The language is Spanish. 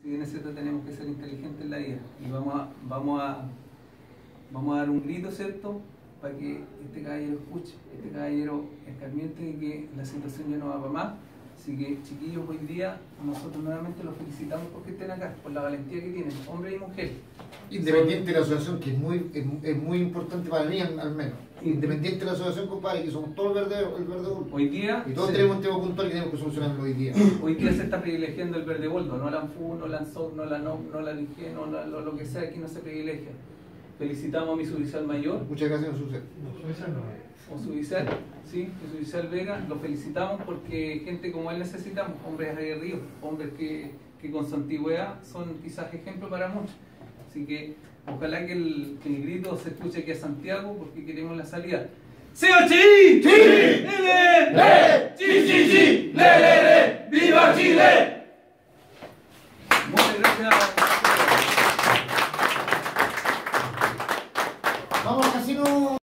Si bien es cierto, tenemos que ser inteligentes en la vida y vamos a dar un grito, ¿cierto? Para que este caballero escuche, este caballero escarmiente de que la situación ya no va para más. Así que, chiquillos, hoy día nosotros nuevamente los felicitamos porque estén acá, por la valentía que tienen, hombre y mujer. Independiente de la asociación, que es muy importante para mí al menos. Independiente de la asociación, compadre, que somos todos el verde boldo. Hoy día, y todos tenemos un tema puntual que tenemos que solucionarlo hoy día. Hoy día se está privilegiando el verde boldo, no la ANFU, no la ANSOC, no la NOC, no la DIG, no lo que sea, aquí no se privilegia. Felicitamos a mi suboficial mayor. Muchas gracias, no sucede. O suboficial, sí, mi suboficial Vega, lo felicitamos porque gente como él necesitamos, hombres aguerridos, hombres que con su antigüedad son quizás ejemplo para muchos. Así que ojalá que el grito se escuche aquí a Santiago porque queremos la salida. ¡Sí o sí! ¡Sí! ¡Le! ¡Le! ¡Sí, sí, sí! ¡Le, le, le! ¡Viva Chile! Muchas gracias. Vamos, casino.